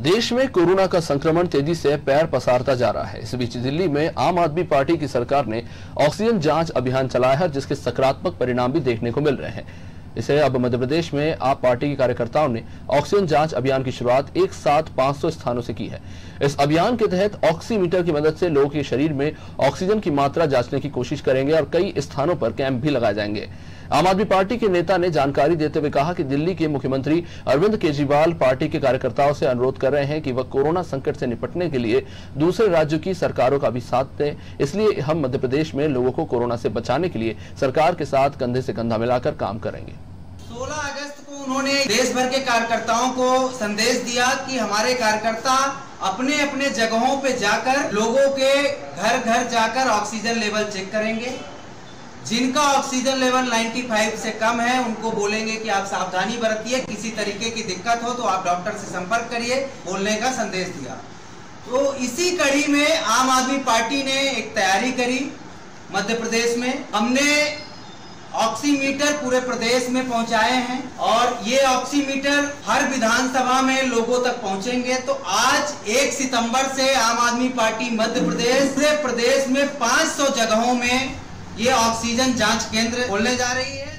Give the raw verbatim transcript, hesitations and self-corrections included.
देश में कोरोना का संक्रमण तेजी से पैर पसारता जा रहा है। इस बीच दिल्ली में आम आदमी पार्टी की सरकार ने ऑक्सीजन जांच अभियान चलाया है, जिसके सकारात्मक परिणाम भी देखने को मिल रहे हैं। इसे अब मध्य प्रदेश में आप पार्टी के कार्यकर्ताओं ने ऑक्सीजन जांच अभियान की शुरुआत एक साथ पाँच सौ स्थानों से की है। इस अभियान के तहत ऑक्सीमीटर की मदद से लोगों के शरीर में ऑक्सीजन की मात्रा जांचने की कोशिश करेंगे और कई स्थानों पर कैंप भी लगाए जाएंगे। आम आदमी पार्टी के नेता ने जानकारी देते हुए कहा कि दिल्ली के मुख्यमंत्री अरविंद केजरीवाल पार्टी के कार्यकर्ताओं से अनुरोध कर रहे हैं कि वह कोरोना संकट से निपटने के लिए दूसरे राज्यों की सरकारों का भी साथ दें। इसलिए हम मध्य प्रदेश में लोगों को कोरोना से बचाने के लिए सरकार के साथ कंधे से कंधा मिलाकर काम करेंगे। सोलह अगस्त को उन्होंने देश भर के कार्यकर्ताओं को संदेश दिया कि हमारे कार्यकर्ता अपने अपने जगहों पे जाकर लोगों के घर घर जाकर ऑक्सीजन लेवल चेक करेंगे। जिनका ऑक्सीजन लेवल पचानवे से कम है उनको बोलेंगे कि आप सावधानी बरतिए, किसी तरीके की दिक्कत हो तो आप डॉक्टर से संपर्क करिए, बोलने का संदेश दिया। तो इसी कड़ी में आम आदमी पार्टी ने एक तैयारी करी। मध्य प्रदेश में हमने ऑक्सीमीटर पूरे प्रदेश में पहुंचाए हैं और ये ऑक्सीमीटर हर विधानसभा में लोगों तक पहुंचेंगे। तो आज एक सितंबर से आम आदमी पार्टी मध्य प्रदेश से प्रदेश में पाँच सौ जगहों में ये ऑक्सीजन जांच केंद्र खोलने जा रही है।